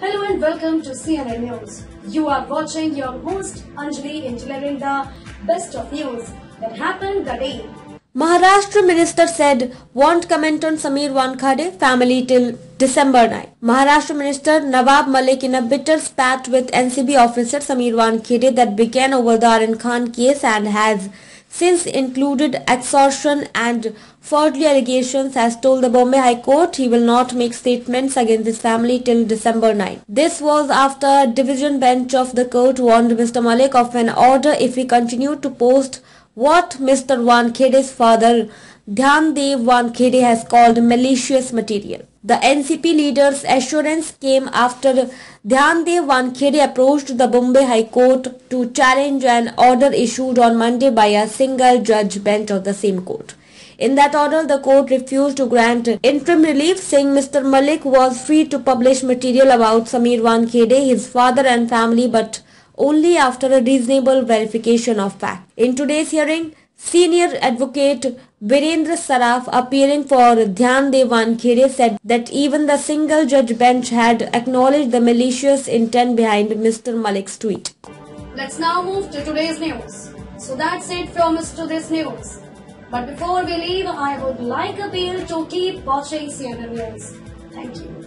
Hello and welcome to CNN News. You are watching your host Anjali in delivering the best of news that happened that day. Maharashtra Minister said won't comment on Sameer Wankhede family till December 9. Maharashtra Minister Nawab Malik in a bitter spat with NCB officer Sameer Wankhede that began over the Aryan Khan case and has since included extortion and forgery allegations, has told the Bombay High Court he will not make statements against his family till December 9. This was after a division bench of the court warned Mr. Malik of an order if he continued to post what Mr. Wankhede's father Dhyandev Wankhede has called malicious material. The NCP leader's assurance came after Dhyandev Wankhede approached the Bombay High Court to challenge an order issued on Monday by a single judge bench of the same court. In that order, the court refused to grant interim relief, saying Mr. Malik was free to publish material about Sameer Wankhede, his father and family, but only after a reasonable verification of fact. In today's hearing, senior advocate Virendra Saraf, appearing for Dhyandev Wankhede, said that even the single judge bench had acknowledged the malicious intent behind Mr. Malik's tweet. Let's now move to today's news. So that's it from us to this news. But before we leave, I would like appeal to keep watching CNN News. Thank you.